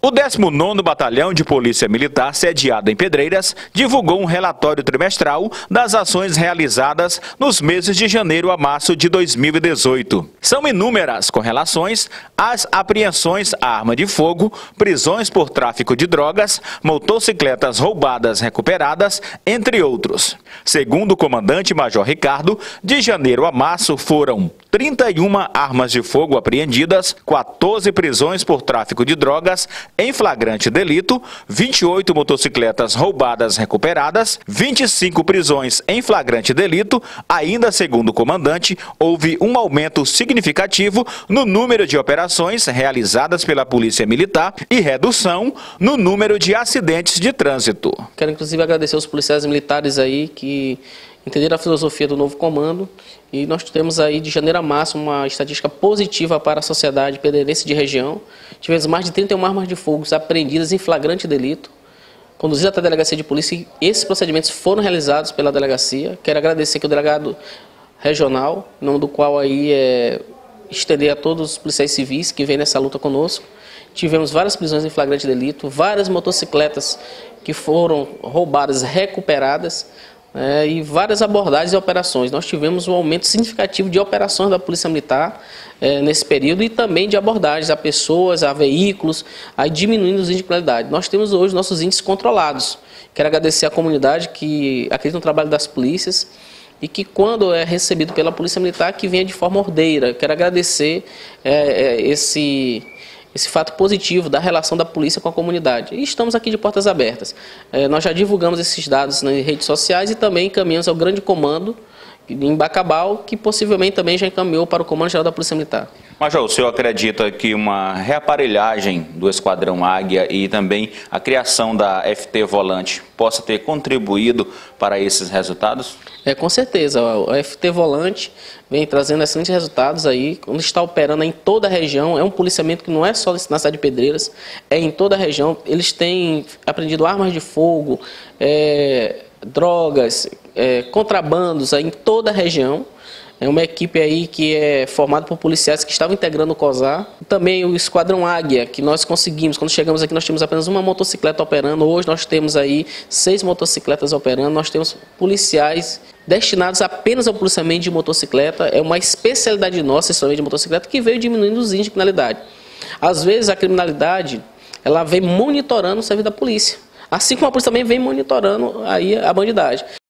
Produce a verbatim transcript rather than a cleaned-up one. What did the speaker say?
O décimo nono Batalhão de Polícia Militar, sediado em Pedreiras, divulgou um relatório trimestral das ações realizadas nos meses de janeiro a março de dois mil e dezoito. São inúmeras com relações às apreensões à arma de fogo, prisões por tráfico de drogas, motocicletas roubadas recuperadas, entre outros. Segundo o comandante-major Ricardo, de janeiro a março foram trinta e uma armas de fogo apreendidas, quatorze prisões por tráfico de drogas em flagrante delito, vinte e oito motocicletas roubadas recuperadas, vinte e cinco prisões em flagrante delito. Ainda segundo o comandante, houve um aumento significativo no número de operações realizadas pela Polícia Militar e redução no número de acidentes de trânsito. Quero inclusive agradecer aos policiais militares aí que entenderam a filosofia do novo comando, e nós temos aí de janeiro a março uma estatística positiva para a sociedade pedreirense de região. Tivemos mais de trinta e uma armas de fogo apreendidas em flagrante delito, conduzidas até a delegacia de polícia, e esses procedimentos foram realizados pela delegacia. Quero agradecer aqui o delegado regional, em nome do qual aí é estender a todos os policiais civis que vêm nessa luta conosco. Tivemos várias prisões em flagrante delito, várias motocicletas que foram roubadas, recuperadas, É, e várias abordagens e operações. Nós tivemos um aumento significativo de operações da Polícia Militar é, nesse período, e também de abordagens a pessoas, a veículos, aí diminuindo os índices de criminalidade. Nós temos hoje nossos índices controlados. Quero agradecer à comunidade que acredita no trabalho das polícias e que, quando é recebido pela Polícia Militar, que venha de forma ordeira. Quero agradecer é, é, esse... esse fato positivo da relação da polícia com a comunidade. E estamos aqui de portas abertas. É, nós já divulgamos esses dados nas redes sociais e também encaminhamos ao grande comando em Bacabal, que possivelmente também já encaminhou para o Comando Geral da Polícia Militar. Major, o senhor acredita que uma reaparelhagem do Esquadrão Águia e também a criação da F T Volante possa ter contribuído para esses resultados? É, com certeza. A F T Volante vem trazendo excelentes resultados aí, quando está operando em toda a região. É um policiamento que não é só na cidade de Pedreiras, é em toda a região. Eles têm aprendido armas de fogo, é, drogas, é, contrabandos aí em toda a região. É uma equipe aí que é formada por policiais que estavam integrando o COSAR. Também o Esquadrão Águia, que nós conseguimos, quando chegamos aqui nós tínhamos apenas uma motocicleta operando. Hoje nós temos aí seis motocicletas operando. Nós temos policiais destinados apenas ao policiamento de motocicleta. É uma especialidade nossa, esse policiamento de motocicleta, que veio diminuindo os índices de criminalidade. Às vezes a criminalidade, ela vem monitorando o serviço da polícia, assim como a polícia também vem monitorando aí a bandidagem.